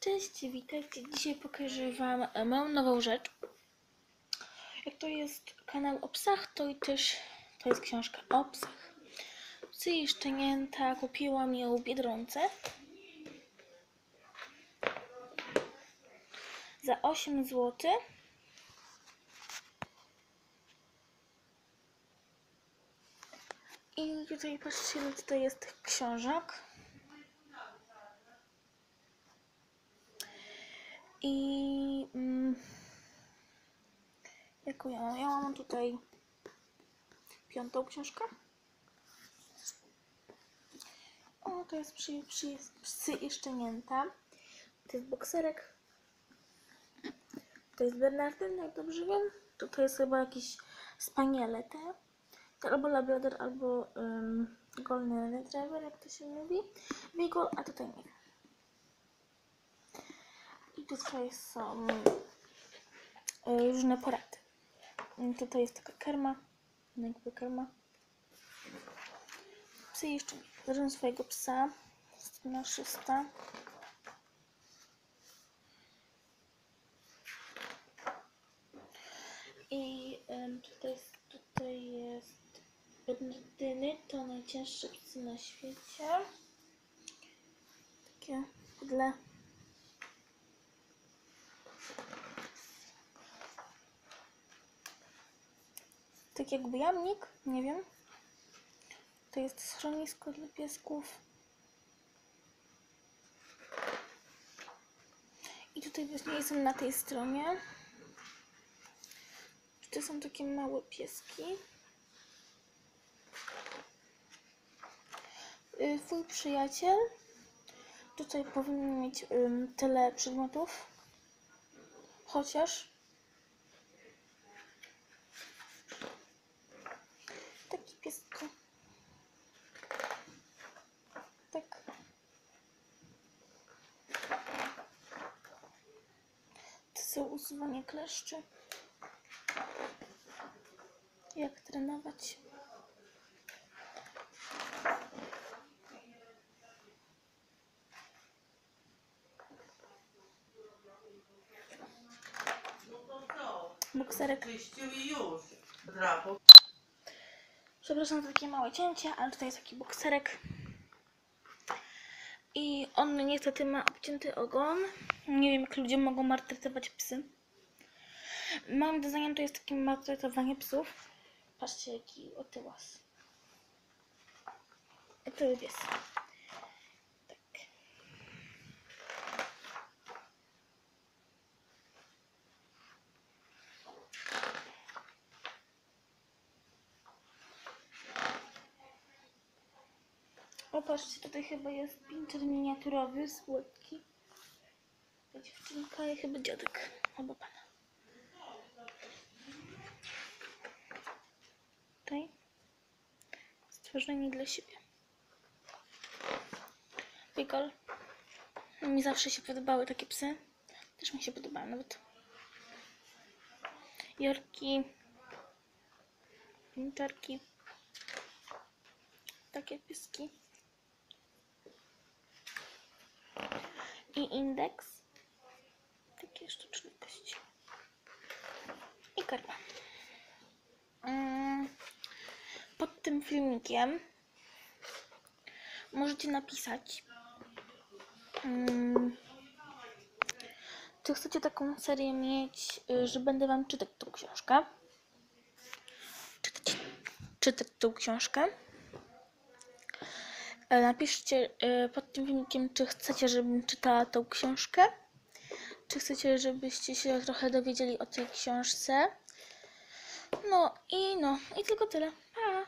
Cześć, witajcie. Dzisiaj pokażę Wam moją nową rzecz. Jak to jest kanał o psach, to i też to jest książka o psach. Psy i szczenięta, kupiłam ją w Biedronce za 8 zł. I tutaj patrzcie, ile tutaj jest tych książek. I jaką ja mam? Ja mam tutaj 5. książkę. O, to jest psy i szczenięta. To jest bokserek. To jest Bernardyn, jak dobrze wiem. To jest chyba jakiś spaniele, albo labrador, albo golden retriever, jak to się mówi. Beagle, a tutaj nie. I tutaj są różne porady. Tutaj jest taka karma, jakby karma. Psy jeszcze nie. Swojego psa. Strona 6. I tutaj jest Bernardyny, to najcięższe psy na świecie. Takie pudle. Tak jakby jamnik, nie wiem. To jest schronisko dla piesków. I tutaj właśnie jestem na tej stronie. To są takie małe pieski. Twój przyjaciel. Tutaj powinien mieć tyle przedmiotów. Chociaż taki piesko. Tak. To są usuwanie kleszczy. Jak trenować. Bokserek. Przepraszam za takie małe cięcie, ale tutaj jest taki bokserek. I on niestety ma obcięty ogon. Nie wiem, jak ludzie mogą maltretować psy. Moim zdaniem to jest takie maltretowanie psów. Patrzcie, jaki otyłas. Otyły pies. Tak. O, patrzcie, tutaj chyba jest pinszer miniaturowy, słodki. Ta dziewczynka i chyba dziadek, albo pana. Tutaj stworzenie dla siebie. Beagle. Mi zawsze się podobały takie psy. Też mi się podobały nawet. Jorki. Pinczerki. Takie pieski. I indeks. Takie sztuczne kości. I karma. Pod tym filmikiem możecie napisać, czy chcecie taką serię mieć, że będę Wam czytać tą książkę. Czytać tą książkę. Napiszcie pod tym filmikiem, czy chcecie, żebym czytała tą książkę. Czy chcecie, żebyście się trochę dowiedzieli o tej książce. No i tylko tyle. Pa!